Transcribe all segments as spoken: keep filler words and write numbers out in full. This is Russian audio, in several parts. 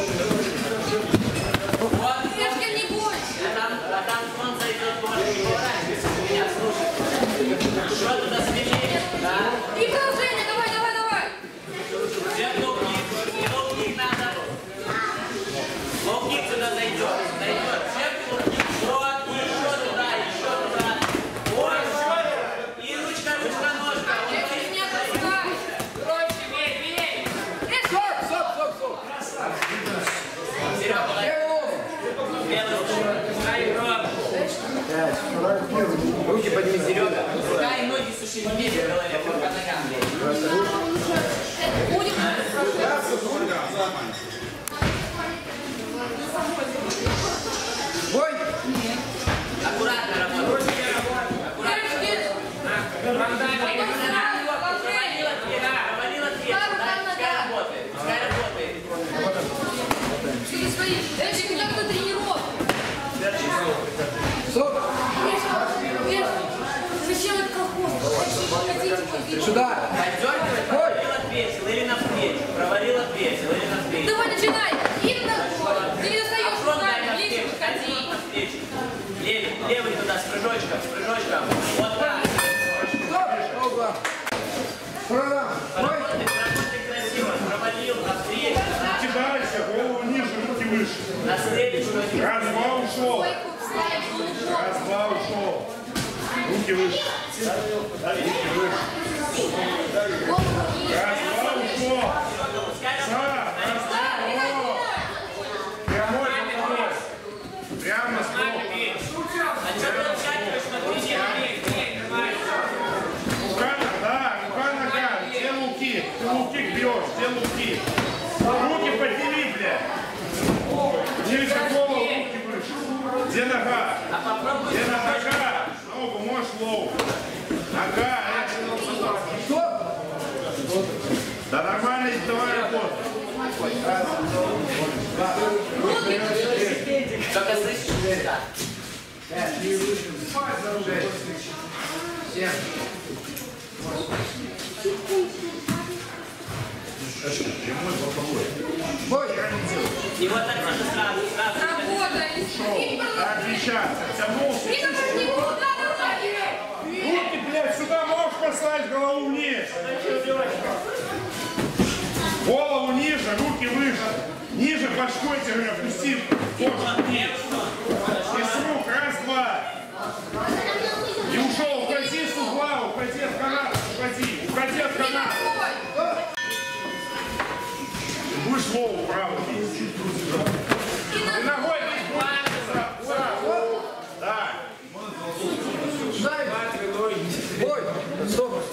Руки подними, Серега. Рука и ноги суши вместе в голове, только ногам. Бой! Аккуратно работай. Аккуратно. Провалила дверь. Провалила дверь. Пускай работает. Пускай работает. Это же как-то тренировка. Стоп! Зачем это колхоз? Сюда! Поддергивай, провалила дверь, или навстречу. Провалила дверь, или навстречу. Давай начинай! И на ты не достаешь руками, лезь, подходи. Левый, левый туда, с прыжочком, с прыжочком. Вот так. Стоп! Оба! Прорам! Работай, работай красиво. Провалил, навстречу. Руки дальше, голову ниже, руки выше. Навстречу. Раз, два, ушел. Раз, два, ушел. Руки выше. Руки выше. Раз, два, ушел. Са, раз, два, о. Прямой подход. Прямо стоп. А что ты вскакиваешь, смотри, не Рука, да, рука, нога. Где луки? Ты луки бьешь, где луки? Руки подними, блядь. Ниже голову, руки выше. Где нога? Где нога? Ногу можешь лоу. Нога. Стоп! Да нормально, давай работай. Только слышишь? Да. Семь. Бой! И вот так надо сразу, сразу. Работай! Отвечаться. Тянулся. И давай не куда давай! Руки, блядь, сюда можешь поставить, голову вниз. Голову ниже, руки выше. Ниже башкой тебе опусти. Из рук, раз, два. И ушел, уходи с угла, уходи от каната, уходи, уходи от каната. Будешь лову правый. И ногой да. Дай! Бой! Стоп!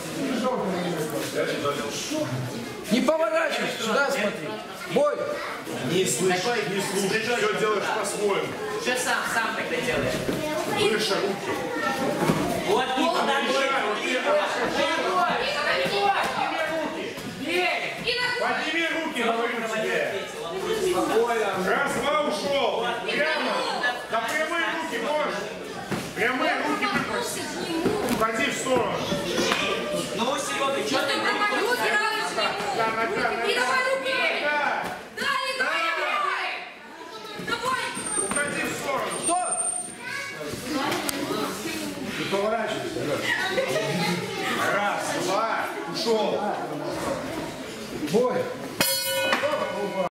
Не поворачивайся, сюда смотри! Бой! Не слышишь, не слушай, все делаешь по-своему. Что сам, сам тогда делаешь? Выше руки. Вот и туда Подними руки, говорю тебе. Раз, два, ушел. Прямо. Да прямые руки можешь. Прямые руки выпроси. Уходи в сторону. Ну, Серега, что ты Руки разные! Да, нога, нога. И давай руки! Нога. Давай, давай, давай! Давай! Уходи в сторону. Стоп! Не поворачивайся. Раз, два, ушел. Бой!